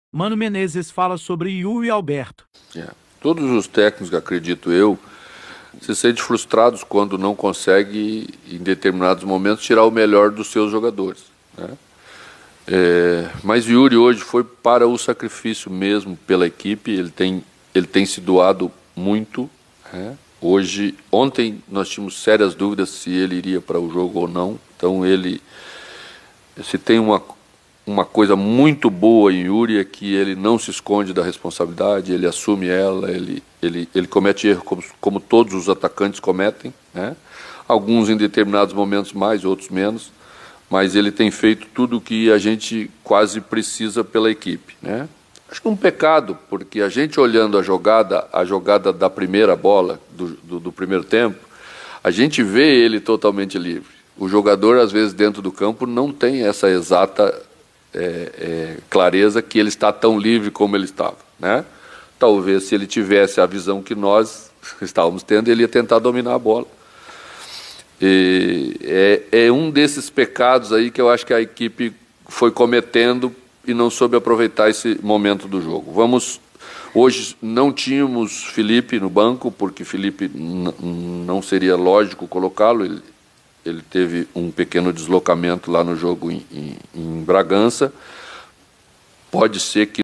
Mano Menezes fala sobre Yuri Alberto. Todos os técnicos, acredito eu, se sentem frustrados quando não conseguem, em determinados momentos, tirar o melhor dos seus jogadores, né? Mas Yuri hoje foi para o sacrifício mesmo pela equipe, ele tem se doado muito, né? Ontem nós tínhamos sérias dúvidas se ele iria para o jogo ou não, então se tem uma coisa muito boa em Yuri é que ele não se esconde da responsabilidade, ele assume ela, ele comete erros como todos os atacantes cometem, né? Alguns em determinados momentos mais, outros menos, mas ele tem feito tudo o que a gente quase precisa pela equipe, né? Acho que um pecado, porque a gente olhando a jogada da primeira bola, do primeiro tempo, a gente vê ele totalmente livre. O jogador, às vezes, dentro do campo, não tem essa exata clareza que ele está tão livre como ele estava, né? Talvez, se ele tivesse a visão que nós estávamos tendo, ele ia tentar dominar a bola. É um desses pecados aí que eu acho que a equipe foi cometendo e não soube aproveitar esse momento do jogo. Hoje não tínhamos Felipe no banco, porque Felipe não seria lógico colocá-lo, ele teve um pequeno deslocamento lá no jogo em Bragança. Pode ser que